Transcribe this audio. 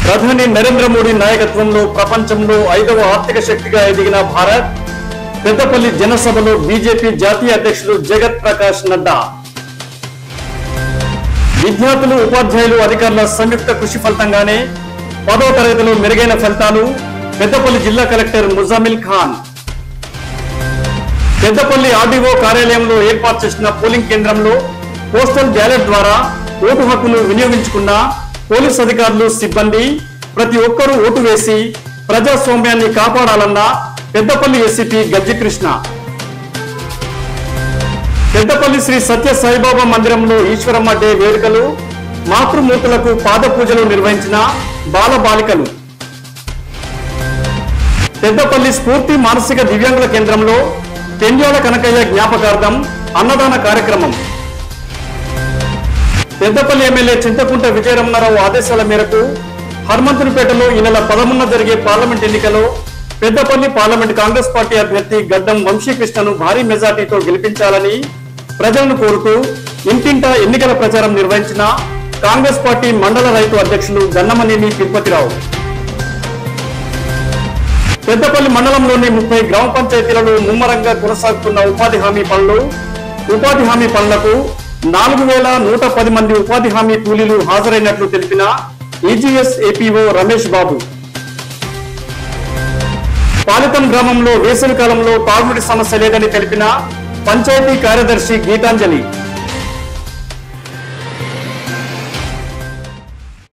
ప్రధాని నరేంద్ర మోడీ నాయకత్వంలో ప్రపంచంలో 5వ ఆర్థిక శక్తిగా ఎదిగిన భారత్. పెద్దపల్లి జనసభలో బీజేపీ జాతీయ అధ్యక్షులు జగత్ ప్రకాష్ నడ్డా. విద్యార్థులు, ఉపాధ్యాయులు, అధికారుల సంయుక్త కృషి ఫలితంగానే 10వ తరగతిలో మెరుగైన ఫలితాలు. పెద్దపల్లి జిల్లా కలెక్టర్ ముజామిల్ ఖాన్. పెద్దపల్లి ఆర్డీఓ కార్యాలయంలో ఏర్పాటు చేసిన పోలింగ్ కేంద్రంలో పోస్టల్ బ్యాలెట్ ద్వారా ఓటు హక్కును వినియోగించుకున్న పోలీస్ అధికారులు, సిబ్బంది. ప్రతి ఒక్కరూ ఓటు వేసి ప్రజాస్వామ్యాన్ని కాపాడాలన్న పెద్దపల్లి ఎస్సీపీ గజ్జి కృష్ణ. పెద్దపల్లి శ్రీ సత్య సాయిబాబా మందిరంలో ఈశ్వరమ్మ డే వేడుకలు. మాతృమూర్తులకు పాద పూజలు నిర్వహించిన బాల బాలికలు. పెద్దపల్లి స్ఫూర్తి మానసిక దివ్యాంగుల కేంద్రంలో పెండ్యాల కనకయ్య జ్ఞాపకార్థం అన్నదాన కార్యక్రమం. పెద్దపల్లి ఎమ్మెల్యే చింతకుంట విజయరమణారావు ఆదేశాల మేరకు హనుమంతునిపేటలో ఈ నెల 11న జరిగే పార్లమెంట్ ఎన్నికలో పెద్దపల్లి పార్లమెంట్ కాంగ్రెస్ పార్టీ అభ్యర్థి గడ్డం వంశీకృష్ణను భారీ మెజార్టీతో గెలిపించాలని ప్రజలను కోరుతూ ఇంటింటా ఎన్నికల ప్రచారం నిర్వహించిన కాంగ్రెస్ పార్టీ మండల రైతు అధ్యక్షులు గన్నమనేని తిరుపతిరావు. పెద్దపల్లి మండలంలోని 30 గ్రామ పంచాయతీలలో ముమ్మరంగా కొనసాగుతున్న ఉపాధి హామీ పనులు. ఉపాధి హామీ పనులకు 4110 మంది ఉపాధి హామీ కూలీలు హాజరైనట్లు తెలిపిన ఈజీఎస్ ఏపీఓ రమేష్ బాబు. పాలితం గ్రామంలో వేసవి కాలంలో తాగునీటి సమస్య లేదని తెలిపిన పంచాయతీ కార్యదర్శి గీతాంజలి.